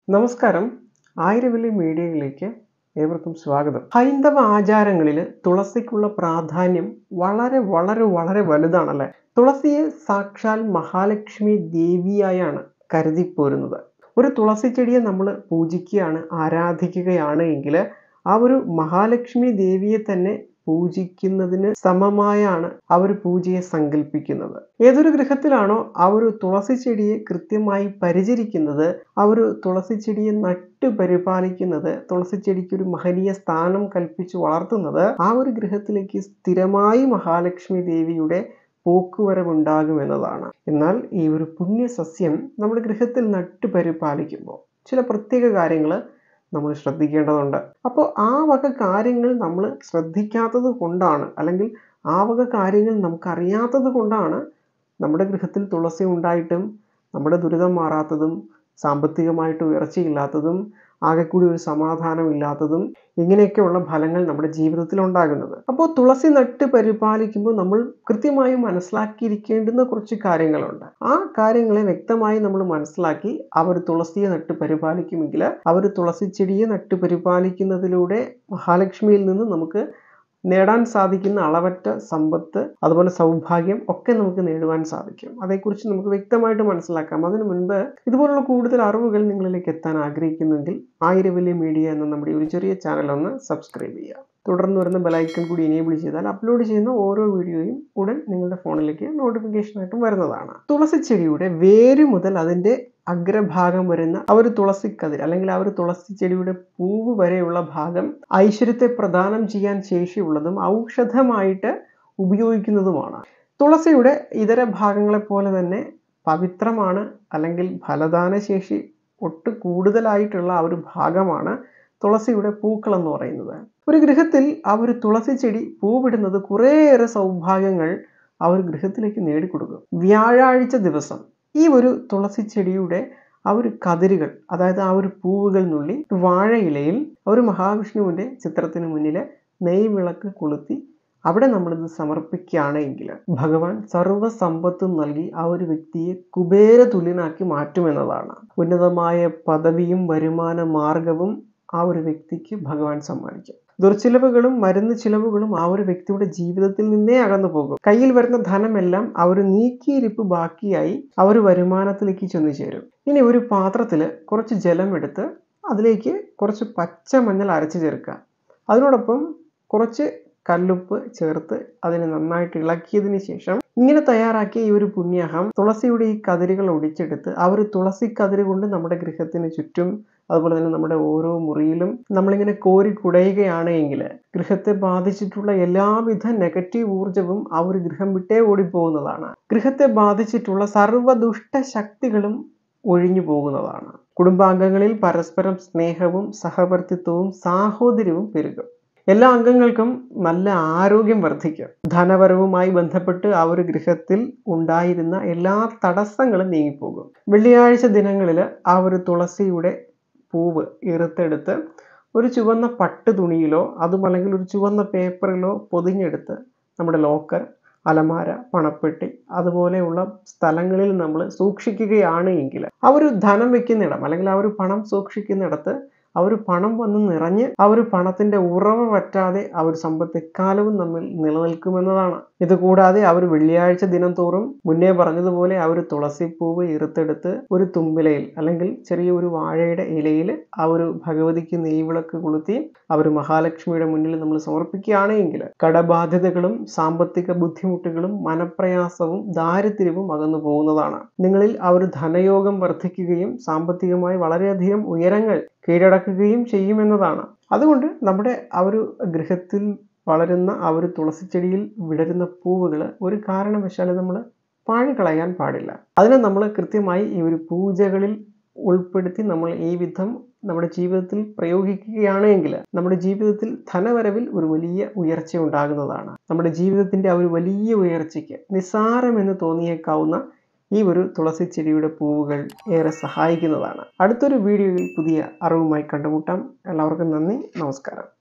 നമസ്കാരം. ആയിരവില്ലി മീഡിയയിലേക്ക് ഏവർക്കും സ്വാഗതം. ഹൈന്ദവ ആചാരങ്ങളിൽ തുളസിക്കുള്ള പ്രാധാന്യം വളരെ വളരെ വളരെ വലുതാണല്ലേ. തുളസിയെ സാക്ഷാൽ മഹാലക്ഷ്മി ദേവിയായാണ് കരുതിപ്പോരുന്നത്. ഒരു തുളസി ചെടിയെ നമ്മൾ പൂജിക്കുകയാണ്, ആരാധിക്കുകയാണ് എങ്കിൽ ആ ഒരു മഹാലക്ഷ്മി ദേവിയെ തന്നെ പൂജിക്കുന്നതിന് സമമായാണ് ആ ഒരു പൂജയെ സങ്കല്പിക്കുന്നത്. ഏതൊരു ഗൃഹത്തിലാണോ ആ ഒരു തുളസി ചെടിയെ കൃത്യമായി പരിചരിക്കുന്നത്, ആ ഒരു തുളസി ചെടിയെ നട്ടു പരിപാലിക്കുന്നത്, തുളസി ചെടിക്ക് ഒരു മഹനീയ സ്ഥാനം കൽപ്പിച്ചു വളർത്തുന്നത്, ആ ഒരു ഗൃഹത്തിലേക്ക് സ്ഥിരമായി മഹാലക്ഷ്മി ദേവിയുടെ പോക്കുവരവുണ്ടാകുമെന്നതാണ്. എന്നാൽ ഈ ഒരു പുണ്യസസ്യം നമ്മുടെ ഗൃഹത്തിൽ നട്ടു പരിപാലിക്കുമ്പോൾ ചില പ്രത്യേക കാര്യങ്ങൾ നമ്മൾ ശ്രദ്ധിക്കേണ്ടതുണ്ട്. അപ്പോൾ ആ വക കാര്യങ്ങൾ നമ്മൾ ശ്രദ്ധിക്കാത്തത് കൊണ്ടാണ്, അല്ലെങ്കിൽ ആ വക കാര്യങ്ങൾ നമുക്കറിയാത്തത് കൊണ്ടാണ് നമ്മുടെ ഗൃഹത്തിൽ തുളസി ഉണ്ടായിട്ടും നമ്മുടെ ദുരിതം മാറാത്തതും, സാമ്പത്തികമായിട്ട് ഉയർച്ചയില്ലാത്തതും, ആകെക്കൂടി ഒരു സമാധാനമില്ലാത്തതും, ഇങ്ങനെയൊക്കെയുള്ള ഫലങ്ങൾ നമ്മുടെ ജീവിതത്തിൽ ഉണ്ടാകുന്നത്. അപ്പോൾ തുളസി നട്ട് പരിപാലിക്കുമ്പോൾ നമ്മൾ കൃത്യമായി മനസ്സിലാക്കിയിരിക്കേണ്ടുന്ന കുറച്ച് കാര്യങ്ങളുണ്ട്. ആ കാര്യങ്ങളെ വ്യക്തമായി നമ്മൾ മനസ്സിലാക്കി അവർ തുളസിയെ നട്ട് പരിപാലിക്കുമെങ്കിൽ അവർ തുളസി ചെടിയെ നട്ട് പരിപാലിക്കുന്നതിലൂടെ മഹാലക്ഷ്മിയിൽ നിന്ന് നമുക്ക് നേടാൻ സാധിക്കുന്ന അളവറ്റ സമ്പത്ത്, അതുപോലെ സൗഭാഗ്യം ഒക്കെ നമുക്ക് നേടുവാൻ സാധിക്കും. അതേക്കുറിച്ച് നമുക്ക് വ്യക്തമായിട്ട് മനസ്സിലാക്കാം. അതിനു മുൻപ് ഇതുപോലുള്ള കൂടുതൽ അറിവുകൾ നിങ്ങളിലേക്ക് എത്താൻ ആഗ്രഹിക്കുന്നുവെങ്കിൽ ആയിരവില്ലി മീഡിയ എന്ന നമ്മുടെ ഒരു ചെറിയ ചാനൽ ഒന്ന് സബ്സ്ക്രൈബ് ചെയ്യുക. തുടർന്ന് വരുന്ന ബെലൈക്കൺ കൂടി എനേബിൾ ചെയ്താൽ അപ്ലോഡ് ചെയ്യുന്ന ഓരോ വീഡിയോയും ഉടൻ നിങ്ങളുടെ ഫോണിലേക്ക് നോട്ടിഫിക്കേഷനായിട്ടും വരുന്നതാണ്. തുളസി ചെടിയുടെ വേര് മുതൽ അതിൻ്റെ അഗ്രഭാഗം വരുന്ന ആ ഒരു തുളസിക്കതിർ, അല്ലെങ്കിൽ ആ ഒരു തുളസി ചെടിയുടെ പൂവ് വരെയുള്ള ഭാഗം ഐശ്വര്യത്തെ പ്രദാനം ചെയ്യാൻ ശേഷിയുള്ളതും ഔഷധമായിട്ട് ഉപയോഗിക്കുന്നതുമാണ്. തുളസിയുടെ ഇതര ഭാഗങ്ങളെ പോലെ തന്നെ പവിത്രമാണ്, അല്ലെങ്കിൽ ഫലദാന ശേഷി ഒട്ട് കൂടുതലായിട്ടുള്ള ആ ഒരു ഭാഗമാണ് തുളസിയുടെ പൂക്കൾ എന്ന് പറയുന്നത്. ഒരു ഗൃഹത്തിൽ ആ ഒരു തുളസി ചെടി പൂവിടുന്നത് കുറേയേറെ സൗഭാഗ്യങ്ങൾ ആ ഒരു ഗൃഹത്തിലേക്ക് നേടിക്കൊടുക്കും. വ്യാഴാഴ്ച ദിവസം ഈ ഒരു തുളസി ചെടിയുടെ ആ ഒരു കതിരുകൾ, അതായത് ആ ഒരു പൂവുകൾ നുള്ളി വാഴയിലയിൽ ഒരു മഹാവിഷ്ണുവിൻ്റെ ചിത്രത്തിന് മുന്നിൽ നെയ്വിളക്ക് കൊളുത്തി അവിടെ നമ്മളിത് സമർപ്പിക്കുകയാണെങ്കിൽ ഭഗവാൻ സർവ്വസമ്പത്തും നൽകി ആ ഒരു വ്യക്തിയെ കുബേര തുല്യനാക്കി മാറ്റുമെന്നതാണ്. ഉന്നതമായ പദവിയും വരുമാന മാർഗവും ആ ഒരു വ്യക്തിക്ക് ഭഗവാൻ സമ്മാനിക്കും. ദുർച്ചിലവുകളും മരുന്ന് ചിലവുകളും ആ ഒരു വ്യക്തിയുടെ ജീവിതത്തിൽ നിന്നേ അകന്നു പോകും. കയ്യിൽ വരുന്ന ധനമെല്ലാം ആ ഒരു നീക്കിയിരിപ്പ് ബാക്കിയായി ആ ഒരു വരുമാനത്തിലേക്ക് ചെന്നു ചേരും. ഇനി ഒരു പാത്രത്തിൽ കുറച്ച് ജലമെടുത്ത് അതിലേക്ക് കുറച്ച് പച്ചമഞ്ഞൾ അരച്ച് ചേർക്കുക. അതിനോടൊപ്പം കുറച്ച് കല്ലുപ്പ് ചേർത്ത് അതിനെ നന്നായിട്ട് ഇളക്കിയതിന് ശേഷം ഇങ്ങനെ തയ്യാറാക്കിയ ഈ ഒരു പുണ്യാഹം തുളസിയുടെ ഈ കതിരുകൾ ഒടിച്ചെടുത്ത് ആ ഒരു തുളസി കതിര് കൊണ്ട് നമ്മുടെ ഗൃഹത്തിന് ചുറ്റും, അതുപോലെ തന്നെ നമ്മുടെ ഓരോ മുറിയിലും നമ്മളിങ്ങനെ കോരി കുടയുകയാണ് എങ്കിൽ ഗൃഹത്തെ ബാധിച്ചിട്ടുള്ള എല്ലാവിധ നെഗറ്റീവ് ഊർജവും ആ ഒരു ഗൃഹം വിട്ടേ ഓടിപ്പോകുന്നതാണ്. ഗൃഹത്തെ ബാധിച്ചിട്ടുള്ള സർവ്വദുഷ്ട ശക്തികളും ഒഴിഞ്ഞു പോകുന്നതാണ്. കുടുംബാംഗങ്ങളിൽ പരസ്പരം സ്നേഹവും സഹവർത്തിത്വവും സാഹോദര്യവും പെരുകും. എല്ലാ അംഗങ്ങൾക്കും നല്ല ആരോഗ്യം വർദ്ധിക്കും. ധനവരവുമായി ബന്ധപ്പെട്ട് ആ ഒരു ഗൃഹത്തിൽ ഉണ്ടായിരുന്ന എല്ലാ തടസ്സങ്ങളും നീങ്ങിപ്പോകും. വെള്ളിയാഴ്ച ദിനങ്ങളിൽ ആ ഒരു തുളസിയുടെ പൂവ് ഇറുത്തെടുത്ത് ഒരു ചുവന്ന പട്ട് തുണിയിലോ അതുമല്ലെങ്കിൽ ഒരു ചുവന്ന പേപ്പറിലോ പൊതിഞ്ഞെടുത്ത് നമ്മുടെ ലോക്കർ, അലമാര, പണപ്പെട്ടി അതുപോലെയുള്ള സ്ഥലങ്ങളിൽ നമ്മൾ സൂക്ഷിക്കുകയാണ് എങ്കിൽ ആ ഒരു ധനം വെക്കുന്നിടം, അല്ലെങ്കിൽ ആ ഒരു പണം സൂക്ഷിക്കുന്നിടത്ത് ആ ഒരു പണം വന്ന് നിറഞ്ഞ് ആ ഒരു പണത്തിൻ്റെ ഉറവ പറ്റാതെ ആ ഒരു സമ്പത്ത് എക്കാലവും നമ്മൾ നിലനിൽക്കുമെന്നതാണ്. ഇതുകൂടാതെ ആ ഒരു വെള്ളിയാഴ്ച ദിനം തോറും മുന്നേ പറഞ്ഞതുപോലെ ആ ഒരു തുളസിപ്പൂവ് ഇറുത്തെടുത്ത് ഒരു തുമ്പിലയിൽ, അല്ലെങ്കിൽ ചെറിയ ഒരു വാഴയുടെ ഇലയിൽ ആ ഒരു ഭഗവതിക്ക് നെയ്വിളക്ക് കൊളുത്തി ആ ഒരു മഹാലക്ഷ്മിയുടെ മുന്നിൽ നമ്മൾ സമർപ്പിക്കുകയാണെങ്കിൽ കടബാധ്യതകളും സാമ്പത്തിക ബുദ്ധിമുട്ടുകളും മനപ്രയാസവും ദാരിദ്ര്യവും അകന്നു പോകുന്നതാണ്. നിങ്ങളിൽ ആ ഒരു ധനയോഗം വർദ്ധിക്കുകയും സാമ്പത്തികമായി വളരെയധികം ഉയരങ്ങൾ കീഴടക്കുകയും ചെയ്യുമെന്നതാണ്. അതുകൊണ്ട് നമ്മുടെ ആ ഒരു ഗൃഹത്തിൽ വളരുന്ന ആ ഒരു തുളസി ചെടിയിൽ വിടരുന്ന പൂവുകൾ ഒരു കാരണവശാലും നമ്മൾ പാഴികളയാൻ പാടില്ല. അതിനെ നമ്മൾ കൃത്യമായി ഈ ഒരു പൂജകളിൽ ഉൾപ്പെടുത്തി നമ്മൾ ഈ വിധം നമ്മുടെ ജീവിതത്തിൽ പ്രയോഗിക്കുകയാണെങ്കിൽ നമ്മുടെ ജീവിതത്തിൽ ധനവരവിൽ ഒരു വലിയ ഉയർച്ച ഉണ്ടാകുന്നതാണ്. നമ്മുടെ ജീവിതത്തിൻ്റെ ആ ഒരു വലിയ ഉയർച്ചയ്ക്ക് നിസ്സാരമെന്ന് തോന്നിയേക്കാവുന്ന ഈ ഒരു തുളസി ചെടിയുടെ പൂവുകൾ ഏറെ സഹായിക്കുന്നതാണ്. അടുത്തൊരു വീഡിയോയിൽ പുതിയ അറിവുമായി കണ്ടുമുട്ടാം. എല്ലാവർക്കും നന്ദി, നമസ്കാരം.